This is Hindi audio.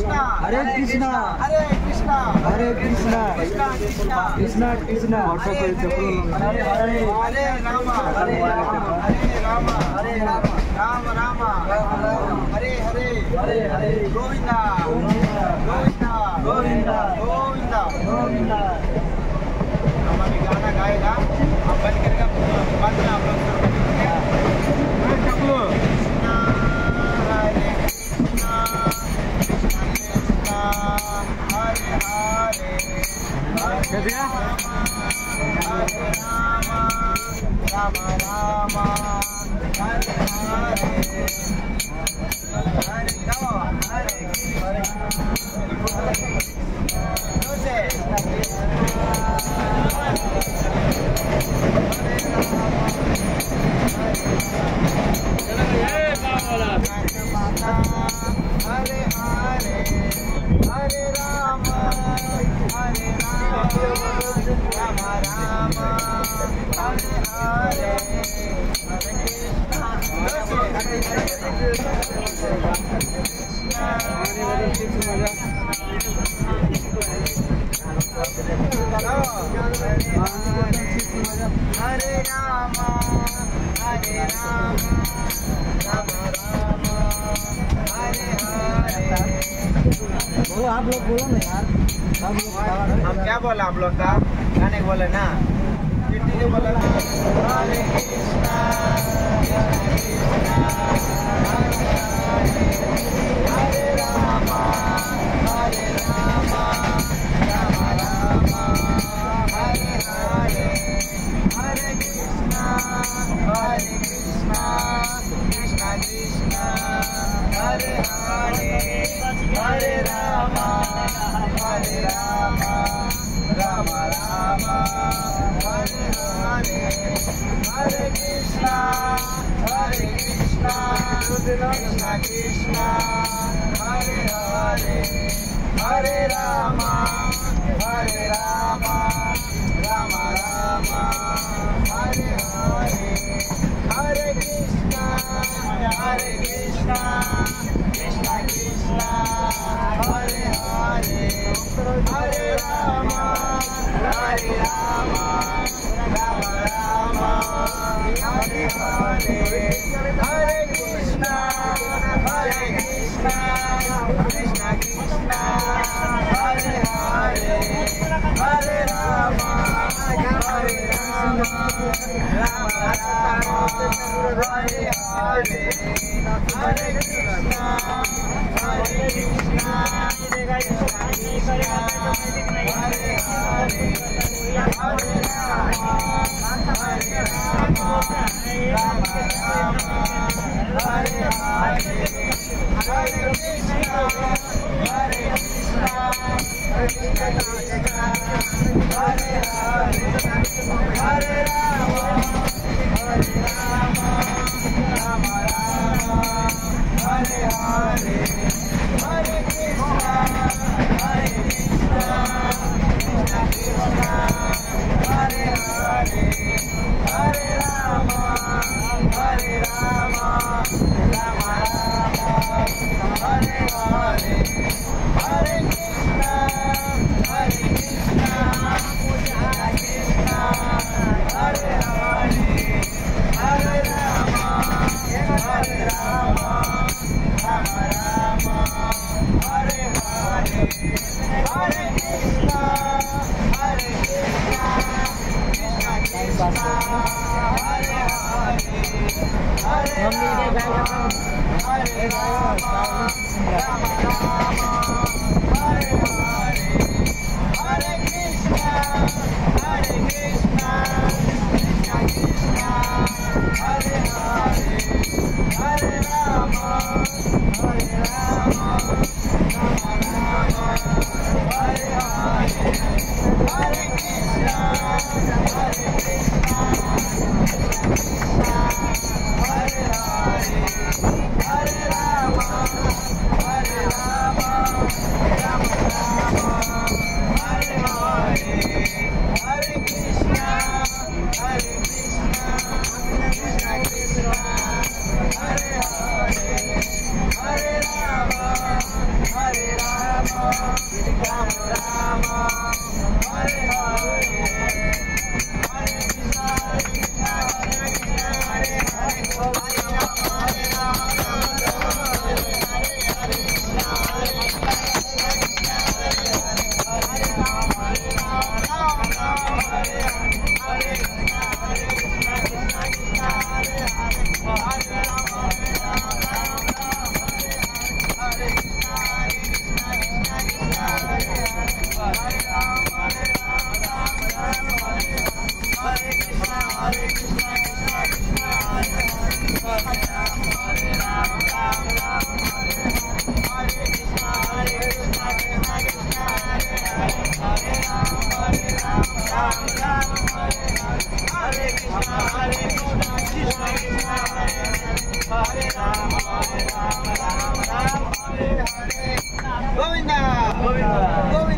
कृष्णा हरे कृष्णा हरे कृष्णा हरे कृष्णा कृष्णा कृष्णा कृष्णा कृष्णा हरे हरे हरे राम हरे राम राम राम हरे हरे गोविंदा गोविंदा गोविंदा गोविंदा गोविंदा। हम अभी गाना गाएगा, आप बंद करेगा, बाद में आप लोग कृष्णा हरे कृष्णा कृष्णा कृष्णा हरे हरे हरे राम राम राम हरे हरे हरे गाओ हरे हरे हरे हरे राम राम राम हरे हरे हरे हरे राम राम राम हरे हरे। बोलो आप लोग बोलो ना यार, सब लोग हम क्या बोला आप लोग का गाने को बोले ना, कीर्ति ने बोला ना हरे कृष्णा हरे राम राम राम हरे हरे हरे कृष्णा कृष्णा कृष्णा हरे हरे हरे राम राम राम हरे हरे हरे कृष्णा कृष्णा कृष्णा हरे हरे हरे राम राम राम हरे हरे हरे कृष्णा कृष्णा कृष्णा हरे हरे हरे राम राम राम हरे हरे हरे कृष्णा गोविंदा गोविंदा। गोविंदा